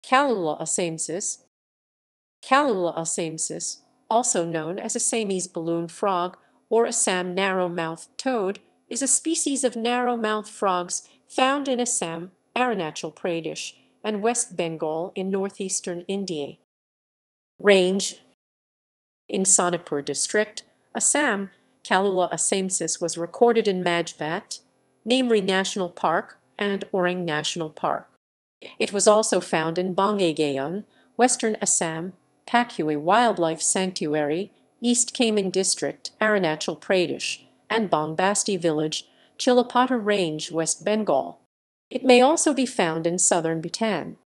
Kaloula assamensis. Kaloula assamensis, also known as Assamese balloon frog or Assam narrow-mouthed toad, is a species of narrow-mouthed frogs found in Assam, Arunachal Pradesh, and West Bengal in northeastern India. Range. In Sonipur district, Assam, Kaloula assamensis was recorded in Majbat, Namri National Park, and Orang National Park. It was also found in Bangaigaon, Western Assam, Pakhui Wildlife Sanctuary, East Kamen District, Arunachal Pradesh, and Bongbasti Village, Chilapata Range, West Bengal. It may also be found in southern Bhutan.